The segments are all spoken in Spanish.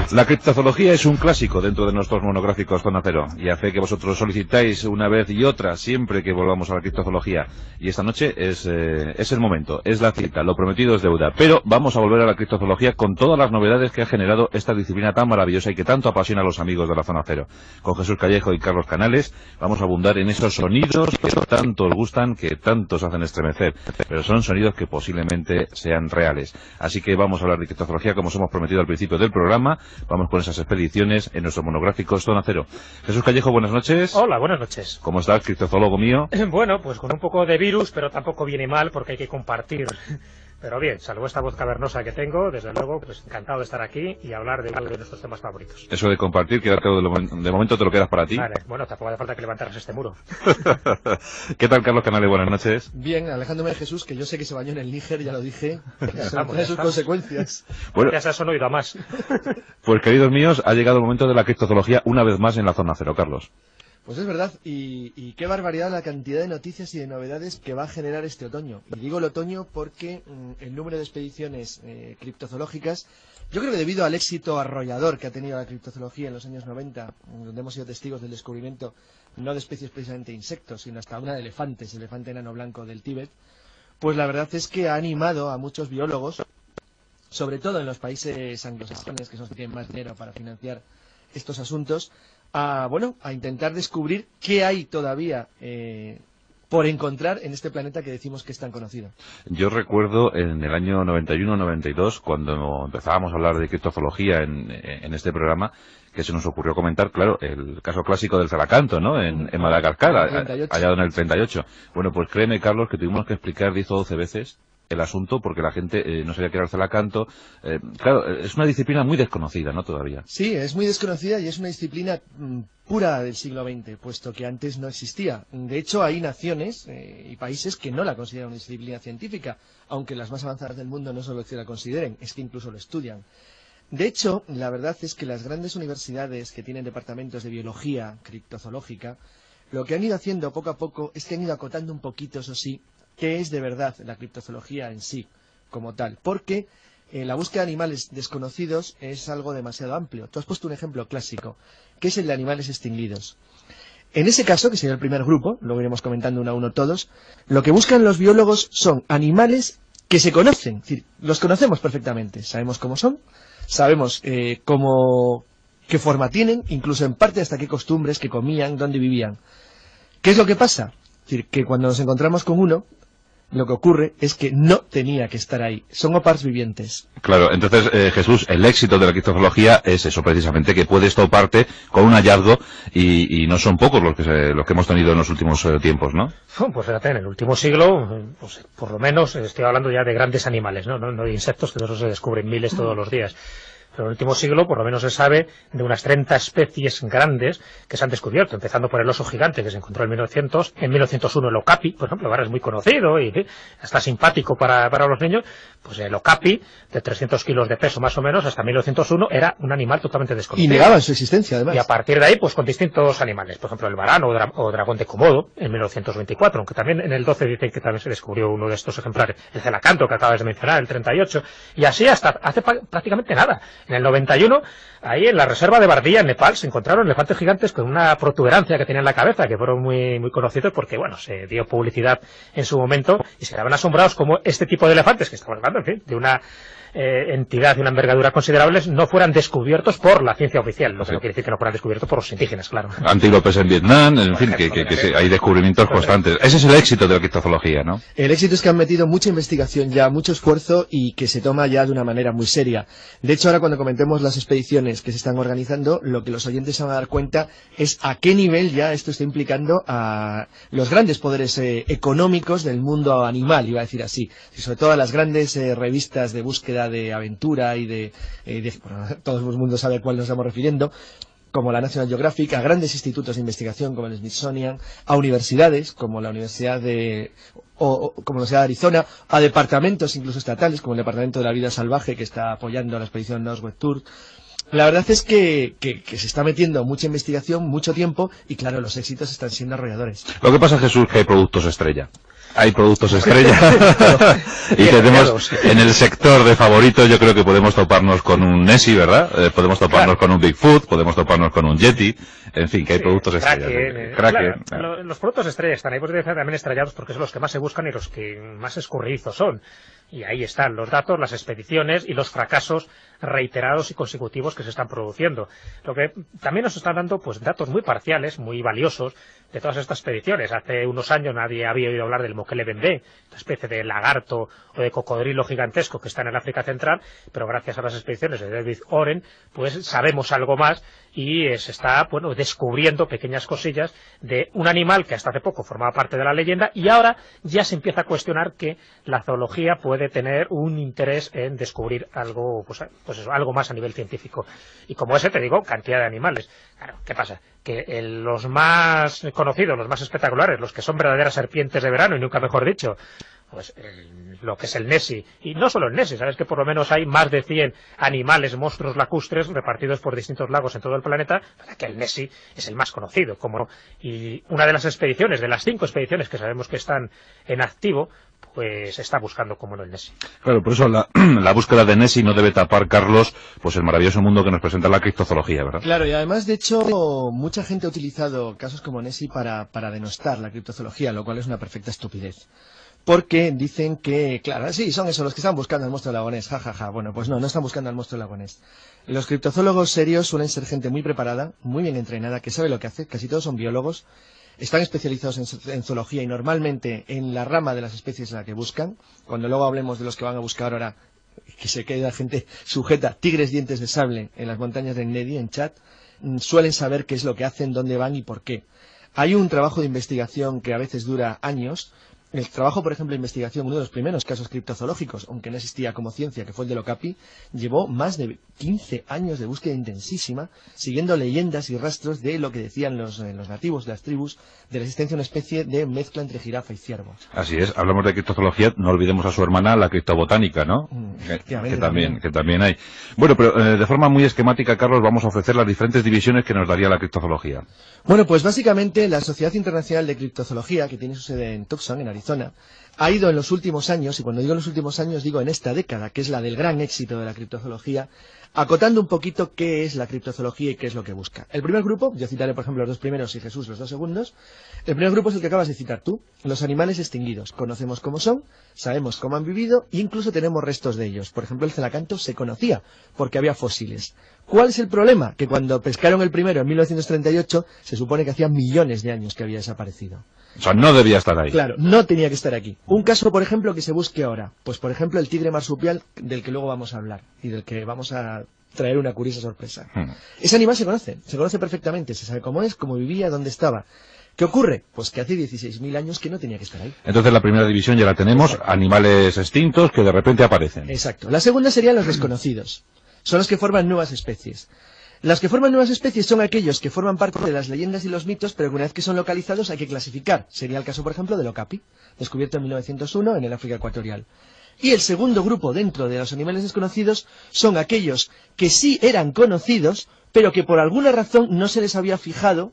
La criptozoología es un clásico dentro de nuestros monográficos Zona Cero, y a fe que vosotros solicitáis una vez y otra siempre que volvamos a la criptozoología. Y esta noche es el momento, es la cita, lo prometido es deuda. Pero vamos a volver a la criptozoología con todas las novedades que ha generado esta disciplina tan maravillosa y que tanto apasiona a los amigos de la Zona Cero. Con Jesús Callejo y Carlos Canales vamos a abundar en esos sonidos que tanto os gustan, que tanto os hacen estremecer, pero son sonidos que posiblemente sean reales. Así que vamos a hablar de criptozoología como os hemos prometido al principio del programa. Vamos con esas expediciones en nuestros monográficos Zona Cero. Jesús Callejo, buenas noches. Hola, buenas noches. ¿Cómo estás, criptozoólogo mío? Bueno, pues con un poco de virus, pero tampoco viene mal porque hay que compartir. Pero bien, salvo esta voz cavernosa que tengo, desde luego, pues encantado de estar aquí y hablar de uno de nuestros temas favoritos. Eso de compartir, de momento te lo quedas para ti. Vale, bueno, tampoco hace falta que levantaras este muro. ¿Qué tal, Carlos Canales? Buenas noches. Bien, alejándome de Jesús, que yo sé que se bañó en el Níger, ya lo dije. Estamos, sus consecuencias. Bueno, ya se has oído a más. Pues, queridos míos, ha llegado el momento de la criptozoología una vez más en la Zona Cero, Carlos. Pues es verdad, y qué barbaridad la cantidad de noticias y de novedades que va a generar este otoño. Y digo el otoño porque el número de expediciones criptozoológicas, yo creo que debido al éxito arrollador que ha tenido la criptozoología en los años 90, donde hemos sido testigos del descubrimiento no de especies precisamente insectos, sino hasta una de elefantes, el elefante enano blanco del Tíbet, pues la verdad es que ha animado a muchos biólogos, sobre todo en los países anglosajones, que son los que tienen más dinero para financiar estos asuntos, a intentar descubrir qué hay todavía por encontrar en este planeta que decimos que es tan conocido. Yo recuerdo en el año 91-92, cuando empezábamos a hablar de criptozoología en este programa, que se nos ocurrió comentar, claro, el caso clásico del Zalacanto, ¿no?, en Madagascar, allá en el 38. Bueno, pues créeme, Carlos, que tuvimos que explicar 10 o 12 veces el asunto porque la gente no sabía qué era el Zalacanto. Claro, es una disciplina muy desconocida, ¿no?, todavía. Sí, es muy desconocida y es una disciplina pura del siglo XX, puesto que antes no existía. De hecho, hay naciones y países que no la consideran una disciplina científica, aunque las más avanzadas del mundo no solo que la consideren, es que incluso lo estudian. De hecho, la verdad es que las grandes universidades que tienen departamentos de biología criptozoológica, lo que han ido haciendo poco a poco es que han ido acotando un poquito, eso sí, qué es de verdad la criptozoología en sí, como tal, porque la búsqueda de animales desconocidos es algo demasiado amplio. Tú has puesto un ejemplo clásico, que es el de animales extinguidos. En ese caso, que sería el primer grupo, luego iremos comentando uno a uno todos, lo que buscan los biólogos son animales que se conocen, es decir, los conocemos perfectamente, sabemos cómo son, sabemos qué forma tienen, incluso en parte hasta qué costumbres, qué comían, dónde vivían. ¿Qué es lo que pasa? Es decir, que cuando nos encontramos con uno, lo que ocurre es que no tenía que estar ahí. Son OPARs vivientes. Claro, entonces, Jesús, el éxito de la criptozoología es eso precisamente, que puedes toparte con un hallazgo y no son pocos los que hemos tenido en los últimos tiempos, ¿no? Pues fíjate, en el último siglo, pues, por lo menos, estoy hablando ya de grandes animales, no de insectos, que de esos se descubren miles todos los días. Pero en el último siglo, por lo menos se sabe de unas 30 especies grandes que se han descubierto, empezando por el oso gigante que se encontró en 1900, en 1901 el okapi, por ejemplo, ahora es muy conocido y está simpático para los niños. Pues el okapi, de 300 kilos de peso más o menos, hasta 1901 era un animal totalmente desconocido. Y negaban su existencia, además. Y a partir de ahí, pues con distintos animales, por ejemplo el varano o dragón de Komodo en 1924, aunque también en el 12 dicen que también se descubrió uno de estos ejemplares, el Zalacanto que acabas de mencionar, el 38, y así hasta hace prácticamente nada. En el 91, ahí en la reserva de Bardilla, en Nepal, se encontraron elefantes gigantes con una protuberancia que tenían en la cabeza, que fueron muy, muy conocidos porque, bueno, se dio publicidad en su momento y se quedaban asombrados como este tipo de elefantes, que estamos hablando, en fin, de una entidad de una envergadura considerable, no fueran descubiertos por la ciencia oficial, lo que no quiere decir que no fueran descubiertos por los indígenas, claro. Antílopes en Vietnam, en fin, que hay descubrimientos constantes. Ese es el éxito de la criptozoología, ¿no? El éxito es que han metido mucha investigación ya, mucho esfuerzo y que se toma ya de una manera muy seria. De hecho, ahora cuando comentemos las expediciones que se están organizando, lo que los oyentes se van a dar cuenta es a qué nivel ya esto está implicando a los grandes poderes económicos del mundo animal, iba a decir así. Y sobre todo a las grandes revistas de búsqueda de aventura y bueno, todo el mundo sabe a cuál nos estamos refiriendo, como la National Geographic, a grandes institutos de investigación como el Smithsonian, a universidades como la Universidad de Arizona, a departamentos incluso estatales como el Departamento de la Vida Salvaje, que está apoyando a la expedición Northwest Tour. La verdad es que se está metiendo mucha investigación, mucho tiempo, y claro, los éxitos están siendo arrolladores. Lo que pasa, Jesús, que hay productos estrella. Hay productos estrella y tenemos en el sector de favoritos, yo creo que podemos toparnos con un Nessie, ¿verdad? Podemos toparnos con un Bigfoot, podemos toparnos con un Yeti, en fin, que hay productos estrella. Kraken. Claro, los productos estrella están ahí, pues también estrellados porque son los que más se buscan y los que más escurridizos son. Y ahí están los datos, las expediciones y los fracasos reiterados y consecutivos que se están produciendo. Lo que también nos están dando pues datos muy parciales, muy valiosos de todas estas expediciones. Hace unos años nadie había oído hablar del Mokele Bembe, una especie de lagarto o de cocodrilo gigantesco que está en el África Central, pero gracias a las expediciones de David Oren, pues sabemos algo más y se está descubriendo pequeñas cosillas de un animal que hasta hace poco formaba parte de la leyenda y ahora ya se empieza a cuestionar que la zoología puede tener un interés en descubrir algo, algo más a nivel científico. Y como ese, te digo, cantidad de animales. Claro, ¿qué pasa? Que los más conocidos, los más espectaculares, los que son verdaderas serpientes de verano, y nunca mejor dicho, pues lo que es el Nessie, y no solo el Nessie, sabes que por lo menos hay más de 100 animales, monstruos lacustres repartidos por distintos lagos en todo el planeta, para que el Nessie es el más conocido, como no. Y una de las expediciones, de las 5 expediciones que sabemos que están en activo, pues está buscando como no el Nessie. Claro, por eso la búsqueda de Nessie no debe tapar, Carlos, pues el maravilloso mundo que nos presenta la criptozoología, ¿verdad? Claro, y además, de hecho, mucha gente ha utilizado casos como Nessie para denostar la criptozoología, lo cual es una perfecta estupidez. Porque dicen que, claro, sí, son esos los que están buscando al monstruo lagonés, jajaja. Bueno, pues no están buscando al monstruo lagonés. Los criptozoólogos serios suelen ser gente muy preparada, muy bien entrenada, que sabe lo que hace, casi todos son biólogos, están especializados en zoología y normalmente en la rama de las especies en la que buscan. Cuando luego hablemos de los que van a buscar ahora, que se queda gente sujeta, tigres dientes de sable en las montañas de Nnedi, en Chad, suelen saber qué es lo que hacen, dónde van y por qué. Hay un trabajo de investigación que a veces dura años. El trabajo, por ejemplo, de investigación, uno de los primeros casos criptozoológicos, aunque no existía como ciencia, que fue el del Okapi, llevó más de 15 años de búsqueda intensísima, siguiendo leyendas y rastros de lo que decían los nativos de las tribus, de la existencia de una especie de mezcla entre jirafa y ciervo. Así es, hablamos de criptozoología, no olvidemos a su hermana, la criptobotánica, ¿no? Que también hay. Bueno, pero de forma muy esquemática, Carlos, vamos a ofrecer las diferentes divisiones que nos daría la criptozoología. Bueno, pues básicamente la Sociedad Internacional de Criptozoología, que tiene su sede en Tucson, en Arizona, ha ido en los últimos años, y cuando digo en los últimos años digo en esta década, que es la del gran éxito de la criptozoología, acotando un poquito qué es la criptozoología y qué es lo que busca. El primer grupo, yo citaré por ejemplo los 2 primeros y Jesús los 2 segundos, el primer grupo es el que acabas de citar tú, los animales extinguidos. Conocemos cómo son, sabemos cómo han vivido e incluso tenemos restos de ellos. Por ejemplo, el celacanto se conocía porque había fósiles. ¿Cuál es el problema? Que cuando pescaron el primero en 1938, se supone que hacía millones de años que había desaparecido. O sea, no debía estar ahí. Claro, no tenía que estar aquí. Un caso, por ejemplo, que se busque ahora. Pues, por ejemplo, el tigre marsupial, del que luego vamos a hablar y del que vamos a traer una curiosa sorpresa. Ese animal se conoce perfectamente, se sabe cómo es, cómo vivía, dónde estaba. ¿Qué ocurre? Pues que hace 16.000 años que no tenía que estar ahí. Entonces la primera división ya la tenemos, exacto, animales extintos que de repente aparecen. Exacto. La segunda serían los desconocidos. Son los que forman nuevas especies. Las que forman nuevas especies son aquellos que forman parte de las leyendas y los mitos, pero que una vez que son localizados hay que clasificar. Sería el caso, por ejemplo, del Okapi, descubierto en 1901 en el África ecuatorial. Y el segundo grupo dentro de los animales desconocidos son aquellos que sí eran conocidos, pero que por alguna razón no se les había fijado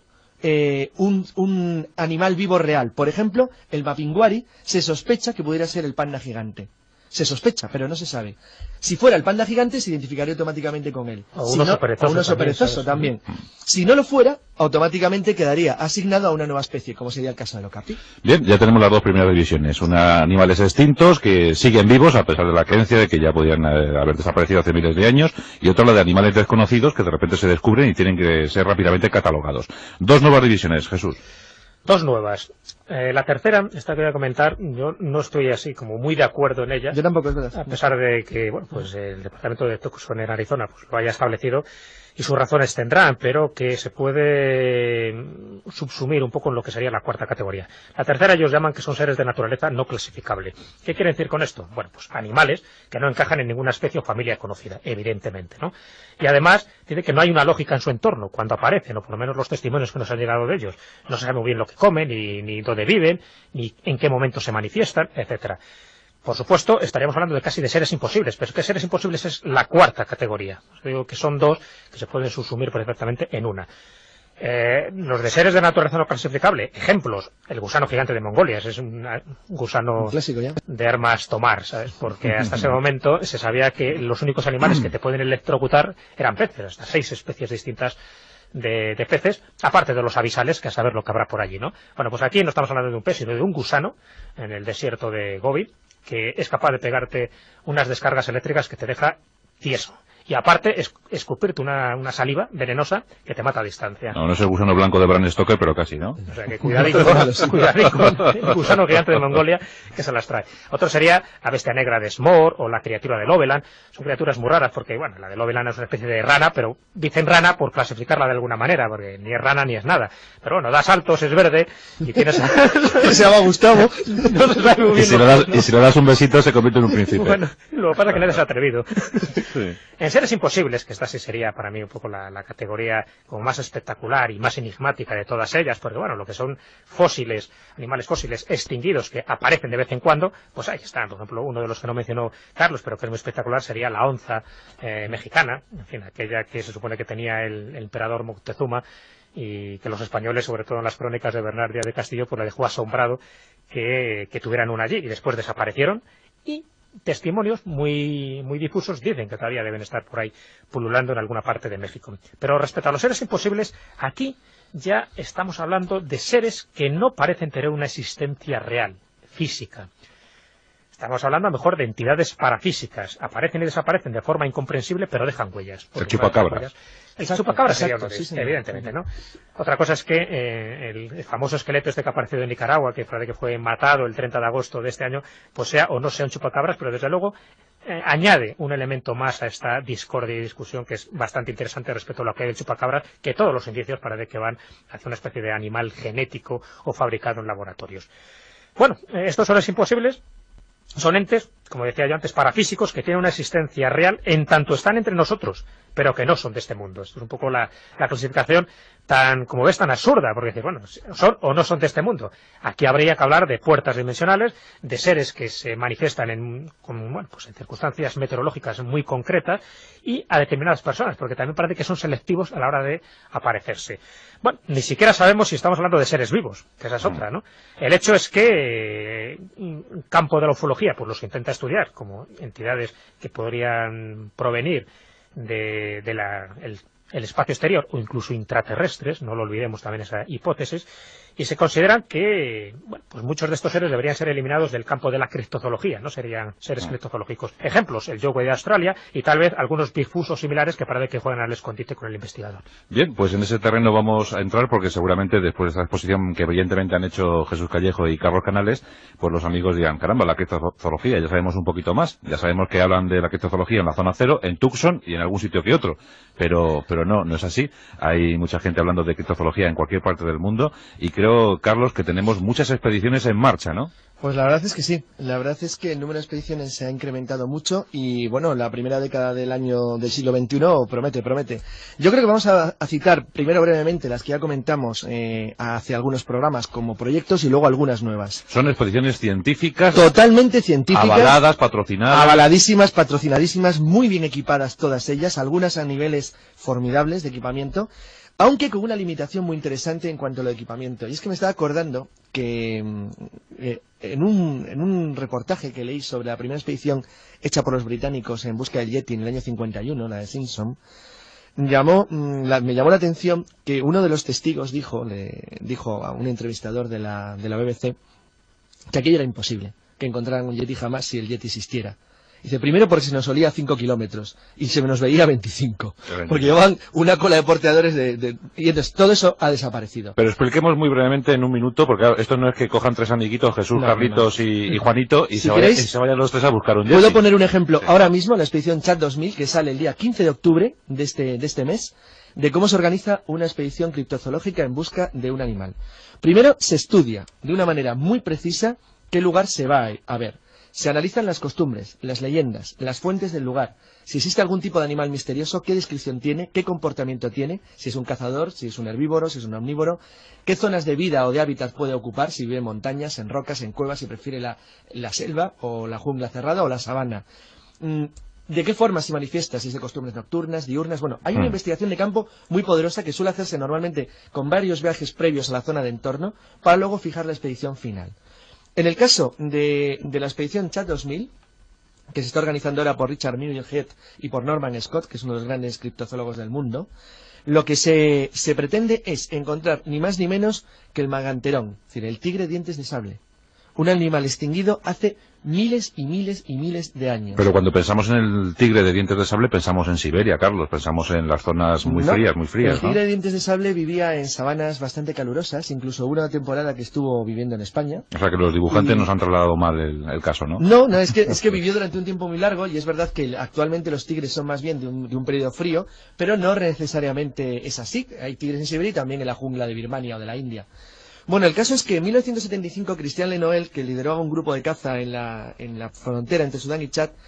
un animal vivo real. Por ejemplo, el mapinguari se sospecha que pudiera ser el panda gigante. Se sospecha, pero no se sabe. Si fuera el panda gigante, se identificaría automáticamente con él. O un oso perezoso también. Si no lo fuera, automáticamente quedaría asignado a una nueva especie, como sería el caso del Okapi. Bien, ya tenemos las 2 primeras divisiones. Una, animales extintos que siguen vivos a pesar de la creencia de que ya podían haber desaparecido hace miles de años. Y otra, la de animales desconocidos que de repente se descubren y tienen que ser rápidamente catalogados. 2 nuevas divisiones, Jesús. 2 nuevas. La tercera, esta que voy a comentar, yo no estoy así como muy de acuerdo en ella. Yo tampoco, es verdad. A pesar de que, bueno, pues el departamento de Tucson en Arizona pues lo haya establecido y sus razones tendrán, pero que se puede subsumir un poco en lo que sería la 4ª categoría. La tercera ellos llaman que son seres de naturaleza no clasificable. ¿Qué quiere decir con esto? Bueno, pues animales que no encajan en ninguna especie o familia conocida, evidentemente, ¿no? Y además dice que no hay una lógica en su entorno cuando aparecen, o por lo menos los testimonios que nos han llegado de ellos. No se sabe muy bien lo que comen, ni dónde viven, ni en qué momento se manifiestan, etcétera. Por supuesto, estaríamos hablando de casi de seres imposibles, pero es que seres imposibles es la 4ª categoría. Os digo que son 2 que se pueden subsumir perfectamente en una. Los de seres de naturaleza no clasificable, ejemplos, el gusano gigante de Mongolia, ese es un gusano Un clásico ya. de armas tomar, ¿sabes? Porque hasta ese momento se sabía que los únicos animales que te pueden electrocutar eran peces, hasta 6 especies distintas de peces, aparte de los avisales, que a saber lo que habrá por allí, ¿no? Bueno, pues aquí no estamos hablando de un pez, sino de un gusano en el desierto de Gobi, que es capaz de pegarte unas descargas eléctricas que te deja tieso. Y aparte, escupirte una saliva venenosa que te mata a distancia. No es el gusano blanco de Bram Stoker, pero casi, ¿no? O sea que cuidadito, el gusano gigante de Mongolia que se las trae. Otro sería la bestia negra de Smor o la criatura de Loveland. Son criaturas muy raras porque, bueno, la de Loveland es una especie de rana, pero dicen rana por clasificarla de alguna manera, porque ni es rana ni es nada. Pero bueno, da saltos, es verde y tienes... Se llama Gustavo. No se sabe muy bien Y si le das un besito se convierte en un príncipe. Bueno, lo que pasa es que nadie se ha atrevido. Sí. En seres imposibles, que esta sí sería para mí un poco la categoría como más espectacular y más enigmática de todas ellas, porque bueno, lo que son fósiles, animales fósiles extinguidos que aparecen de vez en cuando, pues ahí están. Por ejemplo, uno de los que no mencionó Carlos, pero que es muy espectacular, sería la onza mexicana, en fin, aquella que se supone que tenía el emperador Moctezuma, y que los españoles, sobre todo en las crónicas de Bernard Díaz de Castillo, pues le dejó asombrado que tuvieran una allí, y después desaparecieron, y testimonios muy difusos dicen que todavía deben estar por ahí pululando en alguna parte de México. Pero respecto a los seres imposibles, aquí ya estamos hablando de seres que no parecen tener una existencia real, física. Estamos hablando a lo mejor de entidades parafísicas, aparecen y desaparecen de forma incomprensible, pero dejan huellas. El chupacabras. El chupacabras sería uno de sí, ellos, señor. evidentemente, ¿no? Otra cosa es que el famoso esqueleto que ha aparecido en Nicaragua, que fue matado el 30 de agosto de este año, pues sea o no sea un chupacabras, pero desde luego añade un elemento más a esta discordia y discusión que es bastante interesante respecto a lo que hay del chupacabras, que todos los indicios parece que van hacia una especie de animal genético o fabricado en laboratorios. Bueno, estos seres imposibles son entes, como decía yo antes, parafísicos que tienen una existencia real en tanto están entre nosotros, pero que no son de este mundo. Esto es un poco la clasificación tan, como ves, tan absurda, porque dices, bueno, son o no son de este mundo. Aquí habría que hablar de puertas dimensionales, de seres que se manifiestan en circunstancias meteorológicas muy concretas y a determinadas personas, porque también parece que son selectivos a la hora de aparecerse. Bueno, ni siquiera sabemos si estamos hablando de seres vivos, que esa es otra, ¿no? El hecho es que un campo de la ufología, pues los intenta estudiar como entidades que podrían provenir del espacio exterior o incluso intraterrestres, no lo olvidemos también esa hipótesis, y se consideran que pues muchos de estos seres deberían ser eliminados del campo de la criptozoología, no serían seres criptozoológicos. Ejemplos, el Yogui de Australia y tal vez algunos Bigfoot o similares que parece que juegan al escondite con el investigador. Bien, pues en ese terreno vamos a entrar porque seguramente después de esta exposición que brillantemente han hecho Jesús Callejo y Carlos Canales, pues los amigos dirán, caramba, la criptozoología, ya sabemos un poquito más, ya sabemos que hablan de la criptozoología en la zona cero, en Tucson y en algún sitio que otro, pero no es así. Hay mucha gente hablando de criptozoología en cualquier parte del mundo y creo, Carlos, que tenemos muchas expediciones en marcha, ¿no? Pues la verdad es que sí, la verdad es que el número de expediciones se ha incrementado mucho y bueno, la primera década del siglo XXI promete. Yo creo que vamos a citar primero brevemente las que ya comentamos hace algunos programas como proyectos y luego algunas nuevas. Son expediciones científicas. Totalmente científicas. Avaladas, patrocinadas. Avaladísimas, patrocinadísimas, muy bien equipadas todas ellas, algunas a niveles formidables de equipamiento, aunque con una limitación muy interesante en cuanto al equipamiento. Y es que me estaba acordando que en un reportaje que leí sobre la primera expedición hecha por los británicos en busca del Yeti en el año 51, la de Simpson, me llamó la atención que uno de los testigos le dijo a un entrevistador de la BBC que aquello era imposible, que encontraran un Yeti jamás si el Yeti existiera. Dice, primero porque se nos olía 5 kilómetros y se nos veía 25, porque llevaban una cola de porteadores y entonces todo eso ha desaparecido. Pero expliquemos muy brevemente en un minuto, porque claro, esto no es que cojan tres amiguitos, Jesús, Carlitos y Juanito, y se vayan los tres a buscar un Yeti. Puedo poner un ejemplo ahora mismo, la expedición Chat 2000, que sale el día 15 de octubre de este mes, de cómo se organiza una expedición criptozoológica en busca de un animal. Primero se estudia de una manera muy precisa qué lugar se va a ver. Se analizan las costumbres, las leyendas, las fuentes del lugar, si existe algún tipo de animal misterioso, qué descripción tiene, qué comportamiento tiene, si es un cazador, si es un herbívoro, si es un omnívoro, qué zonas de vida o de hábitat puede ocupar, si vive en montañas, en rocas, en cuevas, si prefiere la selva o la jungla cerrada o la sabana. ¿De qué forma se manifiesta? Si es de costumbres nocturnas, diurnas. Bueno, hay una investigación de campo muy poderosa que suele hacerse normalmente con varios viajes previos a la zona de entorno para luego fijar la expedición final. En el caso de la expedición Chat 2000, que se está organizando ahora por Richard Muirhead y por Norman Scott, que es uno de los grandes criptozoólogos del mundo, lo que se pretende es encontrar ni más ni menos que el maganterón, es decir, el tigre dientes de sable. Un animal extinguido hace miles y miles y miles de años. Pero cuando pensamos en el tigre de dientes de sable, pensamos en Siberia, Carlos, pensamos en las zonas muy frías, El tigre de dientes de sable vivía en sabanas bastante calurosas, incluso hubo una temporada que estuvo viviendo en España. O sea que los dibujantes nos han trasladado mal el caso, ¿no? No, es que vivió durante un tiempo muy largo, y es verdad que actualmente los tigres son más bien de un periodo frío, pero no necesariamente es así. Hay tigres en Siberia y también en la jungla de Birmania o de la India. Bueno, el caso es que en 1975 Christian Lenoel, que lideró un grupo de caza en la frontera entre Sudán y Chad,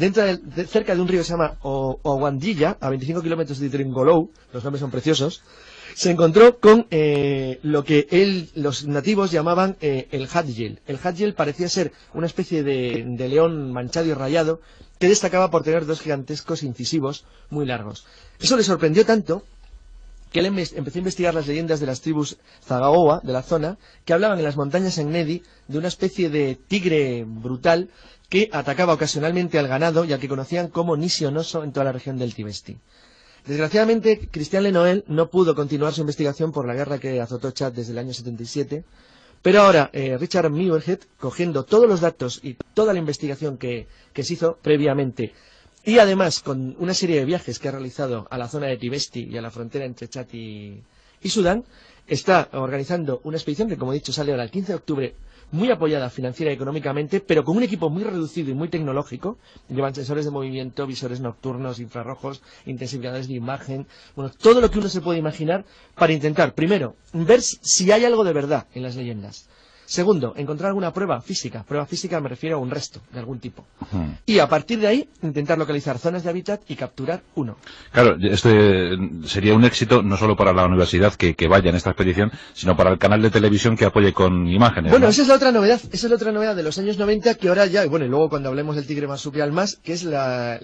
cerca de un río que se llama Owandilla, a 25 kilómetros de Tringolou, los nombres son preciosos, se encontró con lo que los nativos llamaban el hadjil. El hadjil parecía ser una especie de león manchado y rayado que destacaba por tener dos gigantescos incisivos muy largos. Eso le sorprendió tanto que él empezó a investigar las leyendas de las tribus Zagaoa de la zona, que hablaban en las montañas en Nedi de una especie de tigre brutal que atacaba ocasionalmente al ganado y al que conocían como Nisionoso en toda la región del Tibesti. Desgraciadamente, Christian Lenoel no pudo continuar su investigación por la guerra que azotó Chad desde el año 77, pero ahora Richard Muirhead, cogiendo todos los datos y toda la investigación que se hizo previamente, y además con una serie de viajes que ha realizado a la zona de Tibesti y a la frontera entre Chad y Sudán, está organizando una expedición que, como he dicho, sale ahora el 15 de octubre, muy apoyada financiera y económicamente, pero con un equipo muy reducido y muy tecnológico. Llevan sensores de movimiento, visores nocturnos, infrarrojos, intensificadores de imagen, bueno, todo lo que uno se puede imaginar para intentar, primero, ver si hay algo de verdad en las leyendas. Segundo, encontrar alguna prueba física. Prueba física me refiero a un resto de algún tipo. Y a partir de ahí, intentar localizar zonas de hábitat y capturar uno. Claro, este sería un éxito no solo para la universidad que vaya en esta expedición, sino para el canal de televisión que apoye con imágenes. Bueno, ¿no? esa es la otra novedad. Esa es la otra novedad de los años 90, que ahora ya, bueno, y luego cuando hablemos del tigre marsupial más, que es la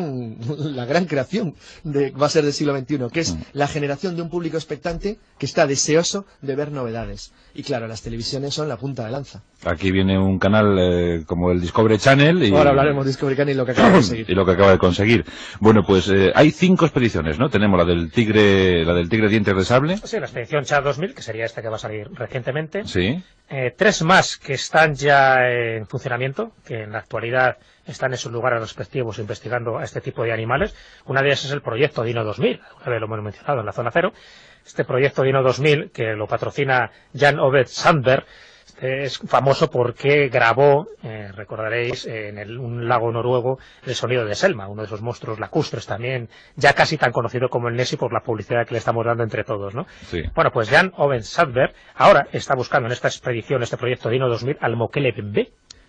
gran creación va a ser del siglo XXI, que es la generación de un público expectante que está deseoso de ver novedades. Y claro, las televisiones son la punta de lanza. Aquí viene un canal como el Discovery Channel. Y ahora hablaremos de Discovery Channel y lo que acaba de conseguir. Y lo que acaba de conseguir. Bueno, pues hay 5 expediciones, ¿no? Tenemos la del tigre dientes de sable. Sí, la expedición Chad 2000, que sería esta que va a salir recientemente. Sí. 3 más que están ya en funcionamiento, que en la actualidad están en sus lugares respectivos investigando a este tipo de animales. Una de ellas es el proyecto Dino 2000, una vez lo hemos mencionado en la zona cero. Este proyecto Dino 2000, que lo patrocina Jan Ove Sandberg, es famoso porque grabó, recordaréis, en un lago noruego, el sonido de Selma, uno de esos monstruos lacustres también, ya casi tan conocido como el Nessie por la publicidad que le estamos dando entre todos, ¿no? Sí. Bueno, pues Jan Ove Sandberg ahora está buscando en esta expedición, este proyecto Dino 2000, al Mokele Bembe,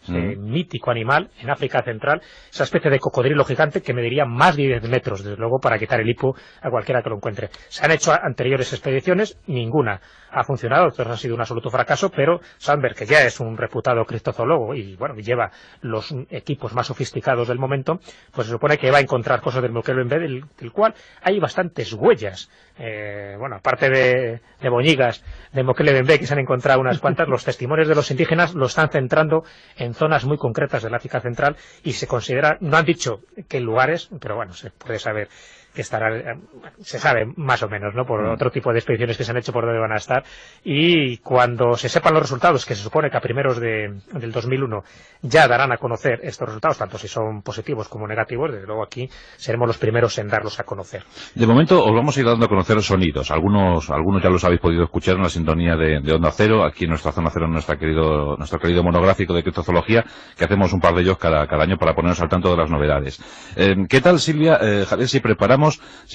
mítico animal en África Central, esa especie de cocodrilo gigante que mediría más de 10 metros, desde luego, para quitar el hipo a cualquiera que lo encuentre. Se han hecho anteriores expediciones, ninguna ha funcionado, todas han sido un absoluto fracaso, pero Sandberg, que ya es un reputado criptozoólogo y bueno, lleva los equipos más sofisticados del momento, pues se supone que va a encontrar cosas del Mokele Bembe, del cual hay bastantes huellas. Bueno, aparte de boñigas de Mokele Bembe, que se han encontrado unas cuantas, los testimonios de los indígenas lo están centrando en zonas muy concretas del África Central y se considera, no han dicho qué lugares, pero bueno, se puede saber que estará, se sabe más o menos, ¿no? Por otro tipo de expediciones que se han hecho por dónde van a estar, y cuando se sepan los resultados, que se supone que a primeros del 2001 ya darán a conocer estos resultados, tanto si son positivos como negativos, desde luego aquí seremos los primeros en darlos a conocer. De momento os vamos a ir dando a conocer sonidos, algunos ya los habéis podido escuchar en la sintonía de Onda Cero, aquí en nuestra zona cero, en nuestro querido monográfico de criptozoología, que hacemos un par de ellos cada año para ponernos al tanto de las novedades. ¿Qué tal, Silvia, Javier, si preparamos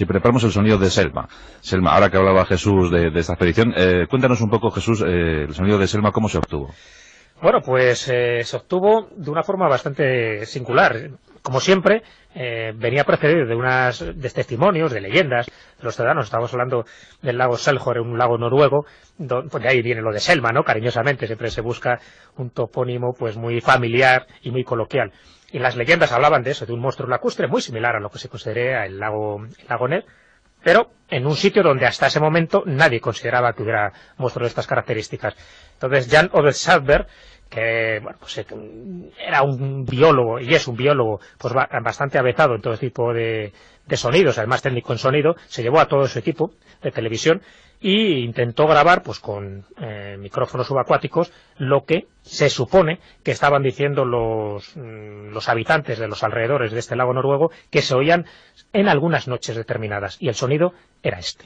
el sonido de Selma? Selma, ahora que hablaba Jesús de esta expedición, cuéntanos un poco, Jesús, el sonido de Selma, ¿cómo se obtuvo? Bueno, pues se obtuvo de una forma bastante singular. Como siempre, venía precedido de testimonios, de leyendas de los ciudadanos. Estamos hablando del lago Selhor, un lago noruego, pues de ahí viene lo de Selma, ¿no? Cariñosamente, siempre se busca un topónimo pues muy familiar y muy coloquial. Y las leyendas hablaban de eso, de un monstruo lacustre muy similar a lo que se considera el lago Ness, pero en un sitio donde hasta ese momento nadie consideraba que hubiera monstruos de estas características. Entonces Jan Ove Saltberg, que bueno, pues era un biólogo, y es un biólogo pues bastante avezado en todo tipo de sonidos, además técnico en sonido, se llevó a todo su equipo de televisión y intentó grabar pues con micrófonos subacuáticos lo que se supone que estaban diciendo los habitantes de los alrededores de este lago noruego, que se oían en algunas noches determinadas, y el sonido era este.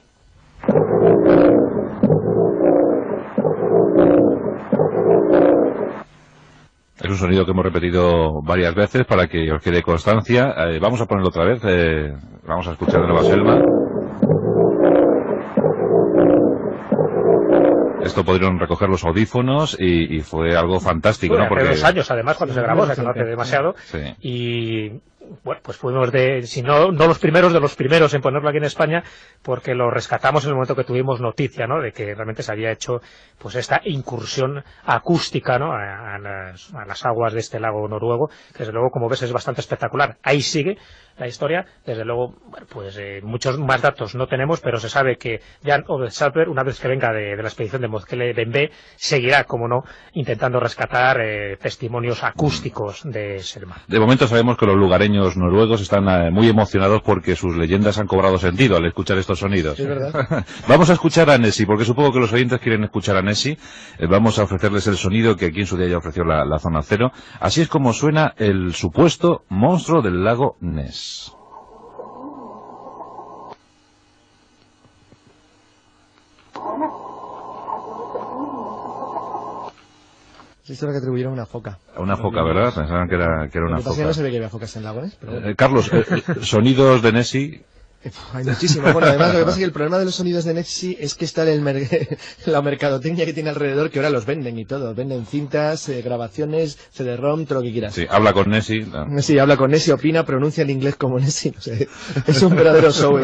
Es un sonido que hemos repetido varias veces para que os quede constancia. Vamos a ponerlo otra vez, vamos a escuchar de nuevo a Selma. Esto pudieron recoger los audífonos y fue algo fantástico, ¿no? Porque hace 2 años, además, cuando se grabó, o sea que no hace demasiado. Sí. Y bueno, pues fuimos si no los primeros, de los primeros en ponerlo aquí en España, porque lo rescatamos en el momento que tuvimos noticia, ¿no?, de que realmente se había hecho pues esta incursión acústica, ¿no?, a las aguas de este lago noruego, que desde luego, como ves, es bastante espectacular. Ahí sigue la historia. Desde luego, bueno, pues muchos más datos no tenemos, pero se sabe que Jan Ove Saltberg, una vez que venga de la expedición de Mozkele Bembe, seguirá, como no, intentando rescatar testimonios acústicos de Selma. De momento sabemos que los lugareños noruegos están muy emocionados porque sus leyendas han cobrado sentido al escuchar estos sonidos. Es verdad. Vamos a escuchar a Nessie, porque supongo que los oyentes quieren escuchar a Nessie. Vamos a ofrecerles el sonido que aquí en su día ya ofreció la Zona Cero. Así es como suena el supuesto monstruo del lago Ness. Esto es lo que atribuyeron a una foca. A una foca, ¿verdad? Pensaban que era una foca. No se ve que había focas en lagones, pero bueno. Carlos, sonidos de Nessie. Hay muchísimo. Bueno, además lo que pasa es que el problema de los sonidos de Nessie es que está la mercadotecnia que tiene alrededor, que ahora los venden y todo. Venden cintas, grabaciones, CD-ROM, todo lo que quieras. Sí, habla con Nessie. Sí, habla con Nessie, opina, pronuncia el inglés como Nessie. No sé, es un verdadero show.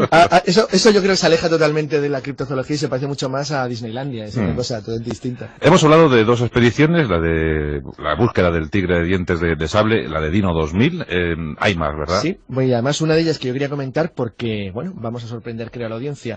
Eso yo creo que se aleja totalmente de la criptozoología y se parece mucho más a Disneylandia. Es una cosa todo distinta. Hemos hablado de 2 expediciones, la de la búsqueda del tigre de dientes de sable, la de Dino 2000. Hay más, ¿verdad? Sí, bueno, y además una de ellas que yo quería comentar porque, bueno, vamos a sorprender, creo, a la audiencia.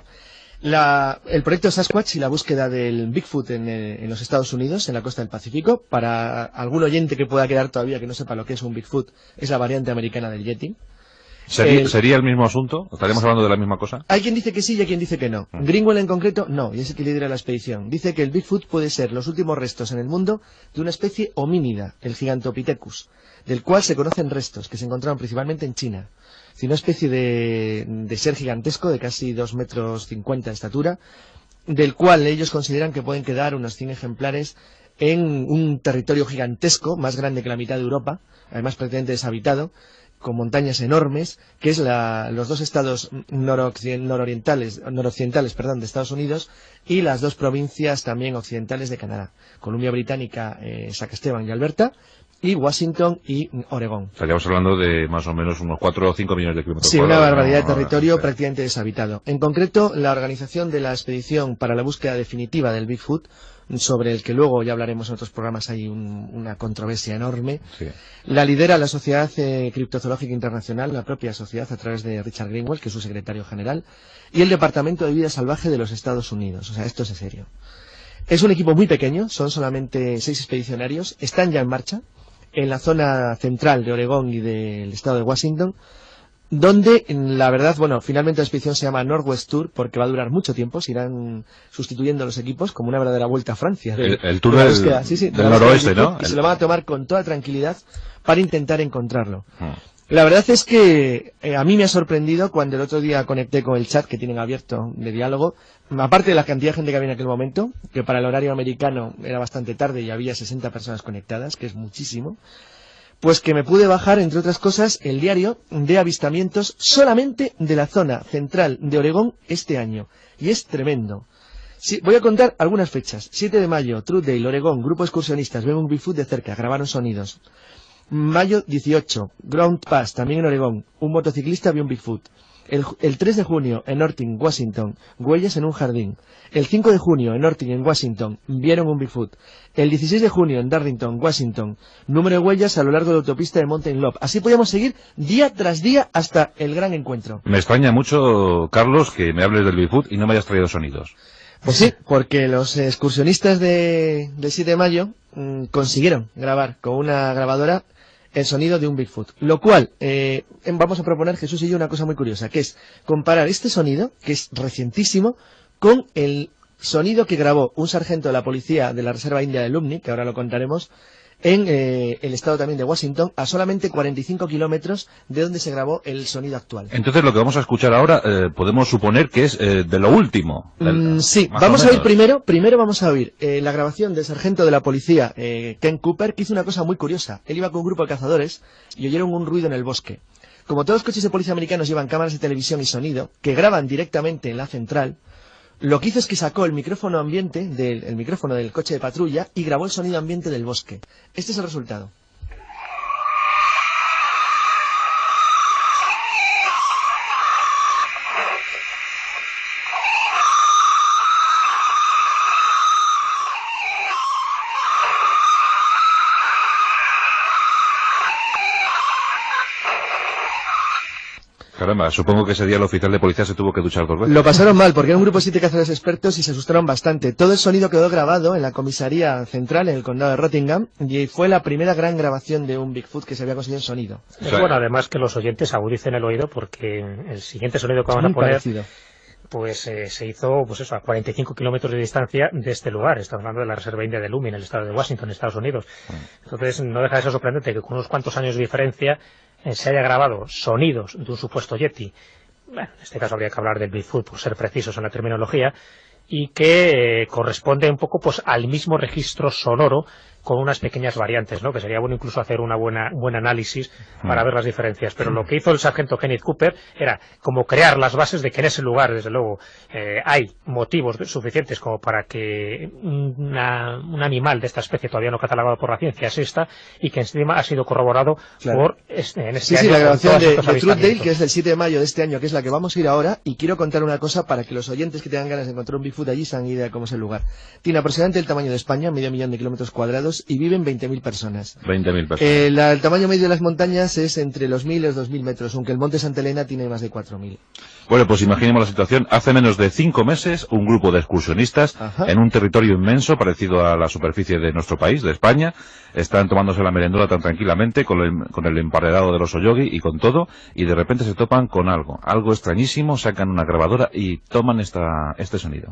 El proyecto Sasquatch y la búsqueda del Bigfoot en los Estados Unidos, en la costa del Pacífico, para algún oyente que pueda quedar todavía que no sepa lo que es un Bigfoot, es la variante americana del Yeti. ¿Sería el mismo asunto? ¿Estaríamos hablando de la misma cosa? Hay quien dice que sí y hay quien dice que no. Greenwell en concreto, no, y es el que lidera la expedición. Dice que el Bigfoot puede ser los últimos restos en el mundo de una especie homínida, el Gigantopithecus, del cual se conocen restos que se encontraron principalmente en China. Es una especie de ser gigantesco, de casi 2,50 metros de estatura, del cual ellos consideran que pueden quedar unos 100 ejemplares en un territorio gigantesco, más grande que la mitad de Europa, además prácticamente deshabitado, con montañas enormes, que es los 2 estados noroccidentales de Estados Unidos y las 2 provincias también occidentales de Canadá, Columbia Británica, Saskatchewan y Alberta, y Washington y Oregón. Estaríamos hablando de más o menos unos 4 o 5 millones de kilómetros cuadrados. Sí, una barbaridad de territorio sí, prácticamente deshabitado. En concreto, la organización de la expedición para la búsqueda definitiva del Bigfoot, sobre el que luego ya hablaremos en otros programas, hay una controversia enorme. Sí. La lidera la Sociedad Criptozoológica Internacional, la propia sociedad, a través de Richard Greenwell, que es su secretario general, y el Departamento de Vida Salvaje de los Estados Unidos. O sea, esto es en serio. Es un equipo muy pequeño, son solamente 6 expedicionarios, están ya en marcha en la zona central de Oregón y del estado de Washington, donde, la verdad, bueno, finalmente la expedición se llama Northwest Tour porque va a durar mucho tiempo, se irán sustituyendo los equipos como una verdadera vuelta a Francia. El tour del noroeste, ¿no? Y se lo van a tomar con toda tranquilidad para intentar encontrarlo. La verdad es que a mí me ha sorprendido cuando el otro día conecté con el chat que tienen abierto de diálogo, aparte de la cantidad de gente que había en aquel momento, que para el horario americano era bastante tarde y había 60 personas conectadas, que es muchísimo, pues que me pude bajar, entre otras cosas, el diario de avistamientos solamente de la zona central de Oregón este año. Y es tremendo. Sí, voy a contar algunas fechas. 7 de mayo, Truthdale, Oregón, grupo de excursionistas, ven un Bigfoot de cerca, grabaron sonidos. Mayo 18, Ground Pass, también en Oregón, un motociclista vio un Bigfoot. El 3 de junio, en Orting, Washington, huellas en un jardín. El 5 de junio, en Orting, en Washington, vieron un Bigfoot. El 16 de junio, en Darlington, Washington, número de huellas a lo largo de la autopista de Mountain Lop. Así podíamos seguir día tras día hasta el gran encuentro. Me extraña mucho, Carlos, que me hables del Bigfoot y no me hayas traído sonidos. Pues sí, porque los excursionistas del 7 de mayo consiguieron grabar con una grabadora el sonido de un Bigfoot. Lo cual, vamos a proponer, Jesús y yo, una cosa muy curiosa, que es comparar este sonido, que es recientísimo, con el sonido que grabó un sargento de la policía de la Reserva India de Lumni, que ahora lo contaremos, en el estado también de Washington, a solamente 45 kilómetros de donde se grabó el sonido actual. Entonces lo que vamos a escuchar ahora podemos suponer que es de lo último. Sí, vamos a oír primero vamos a oír la grabación del sargento de la policía, Ken Cooper, que hizo una cosa muy curiosa. Él iba con un grupo de cazadores y oyeron un ruido en el bosque. Como todos los coches de policía americanos llevan cámaras de televisión y sonido, que graban directamente en la central, lo que hizo es que sacó el micrófono ambiente, el micrófono del coche de patrulla, y grabó el sonido ambiente del bosque. Este es el resultado. Caramba, supongo que ese día el oficial de policía se tuvo que duchar 2 veces. Lo pasaron mal, porque era un grupo de 7 cazadores expertos y se asustaron bastante. Todo el sonido quedó grabado en la comisaría central, en el condado de Rockingham, y fue la primera gran grabación de un Bigfoot que se había conseguido en sonido. Es bueno, además, que los oyentes agudicen el oído, porque el siguiente sonido que vamos a poner, pues se hizo, pues eso, a 45 kilómetros de distancia de este lugar. Estamos hablando de la Reserva India de Lummi, en el estado de Washington, Estados Unidos. Entonces, no deja de ser sorprendente que con unos cuantos años de diferencia se haya grabado sonidos de un supuesto Yeti. Bueno, en este caso habría que hablar del Bigfoot, por ser precisos en la terminología, y que corresponde un poco pues al mismo registro sonoro, con unas pequeñas variantes, ¿no? Que sería bueno incluso hacer un buen análisis para ver las diferencias. Pero lo que hizo el sargento Kenneth Cooper era como crear las bases de que en ese lugar, desde luego, hay motivos suficientes como para que un animal de esta especie todavía no catalogado por la ciencia exista, y que encima ha sido corroborado por en este año. Sí, la grabación de Truthdale, que es del 7 de mayo de este año, que es la que vamos a ir ahora, y quiero contar una cosa para que los oyentes que tengan ganas de encontrar un Bigfoot allí se hagan idea de cómo es el lugar. Tiene aproximadamente el tamaño de España, medio millón de kilómetros cuadrados, y viven 20.000 personas. 20.000 personas. El tamaño medio de las montañas es entre los 1.000 y los 2.000 metros, aunque el monte Santa Elena tiene más de 4.000. Bueno, pues imaginemos la situación. Hace menos de 5 meses, un grupo de excursionistas en un territorio inmenso, parecido a la superficie de nuestro país, de España, están tomándose la merendura tan tranquilamente, con el emparedado de los oyogi y con todo, y de repente se topan con algo extrañísimo, sacan una grabadora y toman este sonido.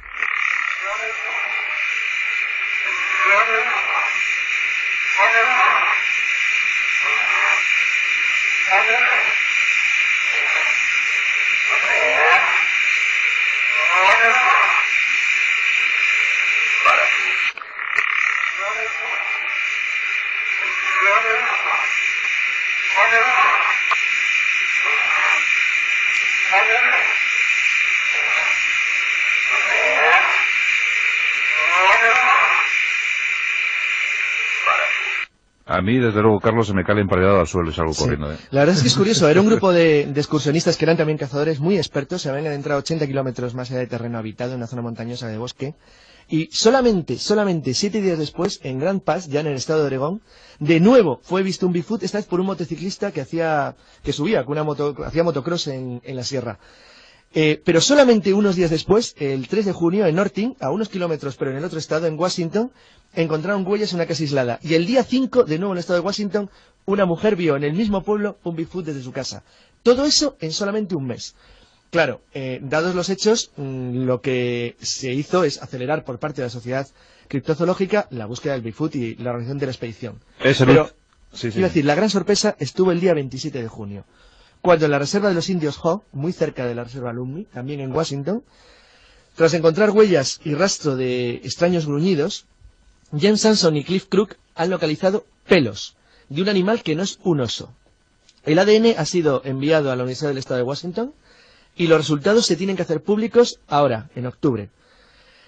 A mí, desde luego, Carlos, se me cae el emparedado al suelo y salgo corriendo. La verdad es que es curioso. Era un grupo de excursionistas que eran también cazadores muy expertos. Se habían adentrado 80 kilómetros más allá de terreno habitado, en una zona montañosa de bosque. Y solamente 7 días después, en Grand Pass, ya en el estado de Oregón, de nuevo fue visto un Bigfoot, esta vez por un motociclista que subía con hacía motocross en la sierra. Pero solamente unos días después, el 3 de junio, en Orting, a unos kilómetros, pero en el otro estado, en Washington, encontraron huellas en una casa aislada. Y el día 5, de nuevo en el estado de Washington, una mujer vio en el mismo pueblo un Bigfoot desde su casa. Todo eso en solamente un mes. Claro, dados los hechos, lo que se hizo es acelerar por parte de la Sociedad Criptozoológica la búsqueda del Bigfoot y la organización de la expedición. Pero, quiero decir, la gran sorpresa estuvo el día 27 de junio. Cuando en la reserva de los indios Hoh, muy cerca de la reserva Lummi, también en Washington, tras encontrar huellas y rastro de extraños gruñidos, James Sanson y Cliff Crook han localizado pelos de un animal que no es un oso. El ADN ha sido enviado a la Universidad del Estado de Washington y los resultados se tienen que hacer públicos ahora, en octubre.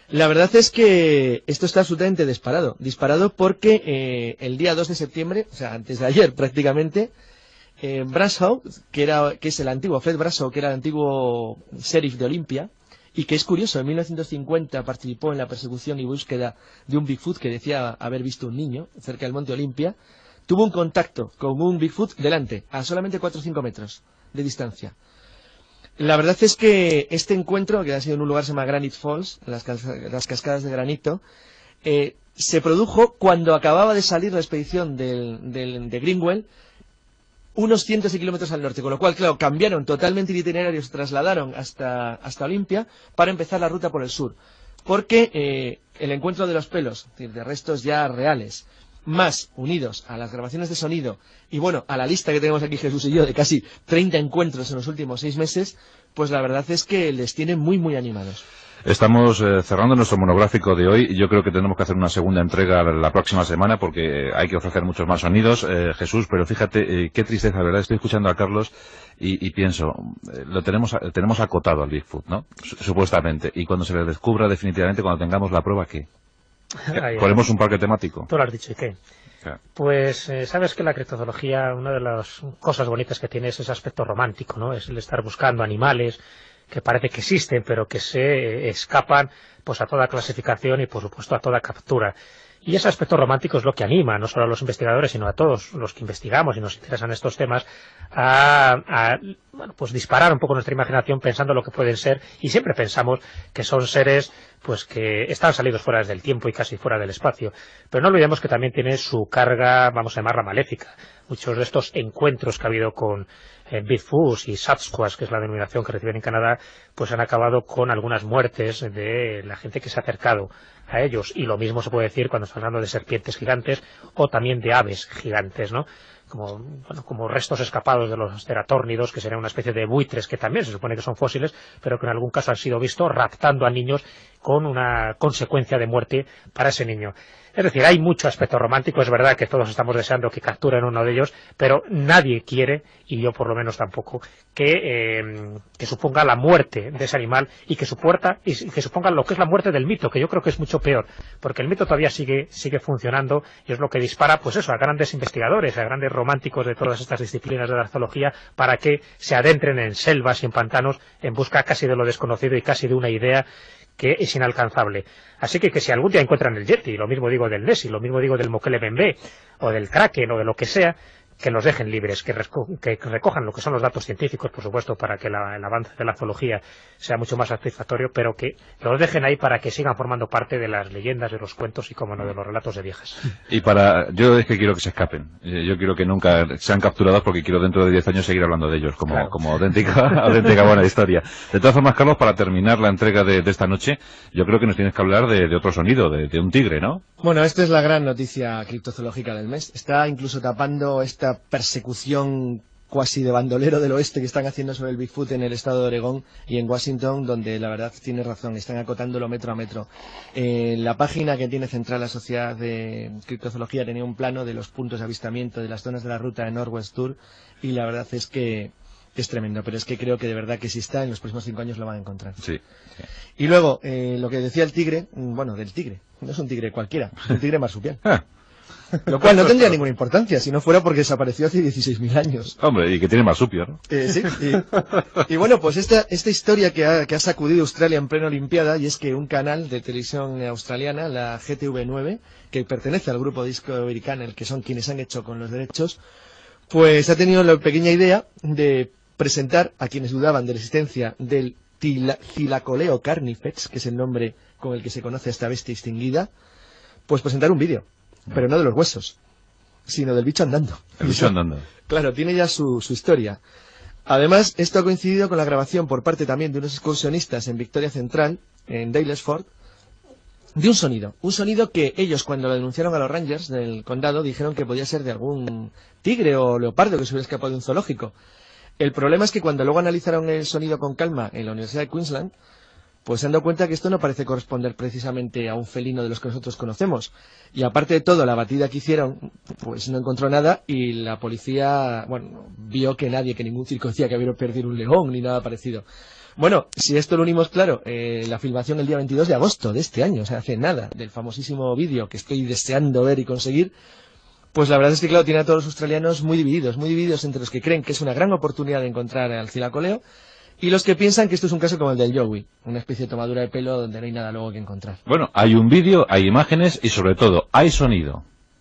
La verdad es que esto está absolutamente disparado porque el día 2 de septiembre, o sea, antes de ayer prácticamente, Bradshaw, que es el antiguo Fred Bradshaw, que era el antiguo sheriff de Olympia, y que es curioso, en 1950 participó en la persecución y búsqueda de un Bigfoot que decía haber visto un niño cerca del monte Olympia, tuvo un contacto con un Bigfoot delante, a solamente 4 o 5 metros de distancia. La verdad es que este encuentro, que ha sido en un lugar que se llama Granite Falls, las cascadas de granito, se produjo cuando acababa de salir la expedición de Greenwell, unos cientos de kilómetros al norte, con lo cual, claro, cambiaron totalmente el itinerario, se trasladaron hasta Olympia para empezar la ruta por el sur. Porque el encuentro de los pelos, es decir, de restos ya reales, más unidos a las grabaciones de sonido y bueno, a la lista que tenemos aquí Jesús y yo de casi 30 encuentros en los últimos 6 meses, pues la verdad es que les tiene muy muy animados. Estamos cerrando nuestro monográfico de hoy y yo creo que tenemos que hacer una segunda entrega la próxima semana porque hay que ofrecer muchos más sonidos, Jesús, pero fíjate, qué tristeza, ¿verdad? Estoy escuchando a Carlos y pienso, lo tenemos acotado al Bigfoot, ¿no? Supuestamente, y cuando se le descubra definitivamente, cuando tengamos la prueba, ¿qué? ¿Ponemos un parque temático? Tú lo has dicho, ¿y qué? Claro. Pues sabes que la criptozoología, una de las cosas bonitas que tiene es ese aspecto romántico, ¿no? Es el estar buscando animales que parece que existen, pero que se escapan pues a toda clasificación y por supuesto a toda captura. Y ese aspecto romántico es lo que anima no solo a los investigadores, sino a todos los que investigamos y nos interesan estos temas bueno, pues disparar un poco nuestra imaginación pensando lo que pueden ser, y siempre pensamos que son seres pues que están salidos fuera del tiempo y casi fuera del espacio. Pero no olvidemos que también tiene su carga, vamos a llamarla maléfica. Muchos de estos encuentros que ha habido con Bigfoot y Sasquatch, que es la denominación que reciben en Canadá, pues han acabado con algunas muertes de la gente que se ha acercado a ellos. Y lo mismo se puede decir cuando estamos hablando de serpientes gigantes o también de aves gigantes, ¿no? Como restos escapados de los teratórnidos, que serían una especie de buitres que también se supone que son fósiles, pero que en algún caso han sido vistos raptando a niños con una consecuencia de muerte para ese niño. Es decir, hay mucho aspecto romántico, es verdad que todos estamos deseando que capturen uno de ellos, pero nadie quiere, y yo por lo menos tampoco, que suponga la muerte de ese animal y que suponga lo que es la muerte del mito, que yo creo que es mucho peor, porque el mito todavía sigue funcionando y es lo que dispara, pues eso, a grandes investigadores, a grandes románticos de todas estas disciplinas de la zoología para que se adentren en selvas y en pantanos en busca casi de lo desconocido y casi de una idea que es inalcanzable. Así que si algún día encuentran el Yeti, lo mismo digo del Nessie, lo mismo digo del Mokele Bembe, o del Kraken, o de lo que sea, que los dejen libres, que recojan lo que son los datos científicos, por supuesto, para que el avance de la zoología sea mucho más satisfactorio, pero que los dejen ahí para que sigan formando parte de las leyendas, de los cuentos y, como no, de los relatos de viejas. Y yo es que quiero que se escapen. Yo quiero que nunca sean capturados porque quiero dentro de 10 años seguir hablando de ellos como auténtica buena historia. De todas formas, Carlos, para terminar la entrega de esta noche, yo creo que nos tienes que hablar de otro sonido, de un tigre, ¿no? Bueno, esta es la gran noticia criptozoológica del mes. Está incluso tapando esta persecución cuasi de bandolero del oeste que están haciendo sobre el Bigfoot en el estado de Oregón y en Washington, donde la verdad tiene razón, están acotándolo metro a metro. La página que tiene central la Sociedad de Criptozoología tenía un plano de los puntos de avistamiento de las zonas de la ruta de Northwest Tour y la verdad es que es tremendo, pero es que creo que de verdad que si está, en los próximos 5 años lo van a encontrar. Sí. Y luego, lo que decía el tigre, del tigre, no es un tigre cualquiera, es un tigre marsupial. Lo cual no tendría ninguna importancia si no fuera porque desapareció hace 16.000 años. Hombre, y que tiene marsupio, ¿no? Sí. Y bueno, pues esta historia que ha sacudido Australia en plena Olimpiada, y es que un canal de televisión australiana, la GTV9, que pertenece al grupo Discovery Channel, que son quienes han hecho con los derechos, pues ha tenido la pequeña idea de presentar a quienes dudaban de la existencia del Thylacoleo carnifex, que es el nombre con el que se conoce a esta bestia extinguida, pues presentar un vídeo. Pero no de los huesos, sino del bicho andando. El bicho andando. Claro, tiene ya su historia. Además, esto ha coincidido con la grabación por parte también de unos excursionistas en Victoria Central, en Daylesford, de un sonido que ellos, cuando lo denunciaron a los Rangers del condado, dijeron que podía ser de algún tigre o leopardo que se hubiera escapado de un zoológico. El problema es que cuando luego analizaron el sonido con calma en la Universidad de Queensland, pues se han dado cuenta que esto no parece corresponder precisamente a un felino de los que nosotros conocemos. Y aparte de todo, la batida que hicieron, pues no encontró nada y la policía, bueno, vio que ningún circo decía que había perdido un león ni nada parecido. Bueno, si esto lo unimos, claro, la filmación el día 22 de agosto de este año, o sea, hace nada, del famosísimo vídeo que estoy deseando ver y conseguir, pues la verdad es que, claro, tiene a todos los australianos muy divididos entre los que creen que es una gran oportunidad de encontrar al cilacoleo y los que piensan que esto es un caso como el del Joey, una especie de tomadura de pelo donde no hay nada luego que encontrar. Bueno, hay un vídeo, hay imágenes y sobre todo hay sonido.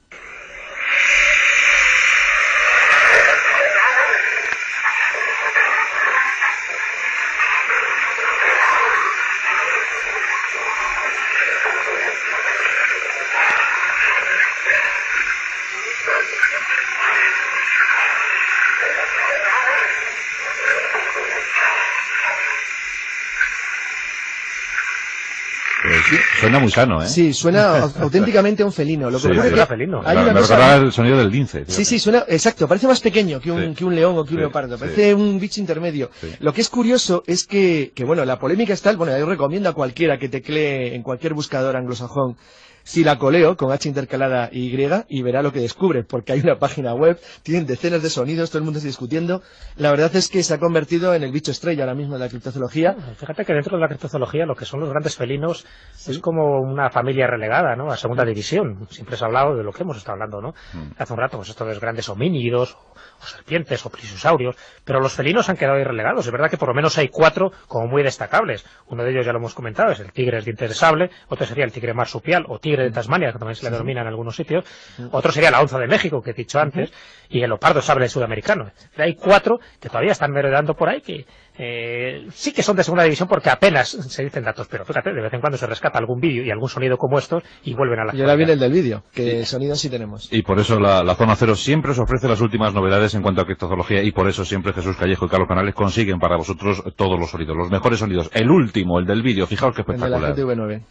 Sí, suena muy sano, ¿eh? Sí, suena auténticamente a un felino. Lo que ocurre es que felino. hay una me cosa... recordaba el sonido del lince. Sí, sí, suena, exacto, parece más pequeño que un león o que un leopardo, parece un bicho intermedio. Sí. Lo que es curioso es que bueno, la polémica está, bueno, yo recomiendo a cualquiera que teclee en cualquier buscador anglosajón cilacoleo con H intercalada Y y verá lo que descubre, porque hay una página web, tienen decenas de sonidos, todo el mundo está discutiendo. La verdad es que se ha convertido en el bicho estrella ahora mismo de la criptozoología. Fíjate que dentro de la criptozoología lo que son los grandes felinos es como una familia relegada, ¿no?, a segunda división. Siempre se ha hablado de lo que hemos estado hablando, ¿no? Hace un rato, pues estos grandes homínidos, o serpientes, o plesiosaurios, pero los felinos han quedado ahí relegados. Es verdad que por lo menos hay 4 como muy destacables. Uno de ellos ya lo hemos comentado, es el tigre de dientes de sable, otro sería el tigre marsupial, o tigre de Tasmania, que también se le denomina en algunos sitios, otro sería la onza de México, que he dicho antes, y el leopardo sable sudamericano. Hay 4 que todavía están merodeando por ahí, que sí que son de segunda división porque apenas se dicen datos, pero fíjate, de vez en cuando se rescata algún vídeo y algún sonido como estos y vuelven a la Y ahora viene el del vídeo, que el sonido sí tenemos. Y por eso la Zona Cero siempre os ofrece las últimas novedades en cuanto a criptozoología y por eso siempre Jesús Callejo y Carlos Canales consiguen para vosotros todos los sonidos, los mejores sonidos. El último, el del vídeo, fijaos qué espectacular. El de la GTV9.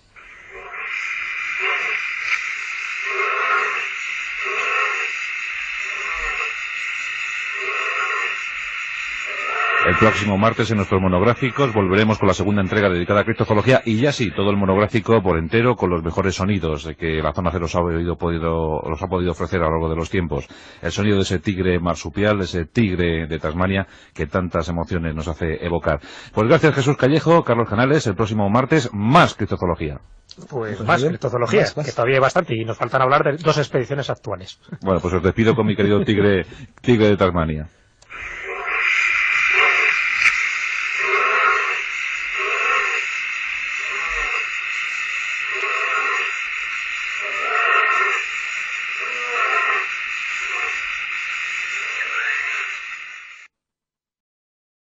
El próximo martes en nuestros monográficos volveremos con la segunda entrega dedicada a criptozoología y ya sí, todo el monográfico por entero con los mejores sonidos que la Zona Cero los ha podido ofrecer a lo largo de los tiempos. El sonido de ese tigre marsupial, de ese tigre de Tasmania que tantas emociones nos hace evocar. Pues gracias Jesús Callejo, Carlos Canales, el próximo martes más criptozoología. Pues más criptozoología, que todavía hay bastante y nos faltan hablar de 2 expediciones actuales. Bueno, pues os despido con mi querido tigre de Tasmania.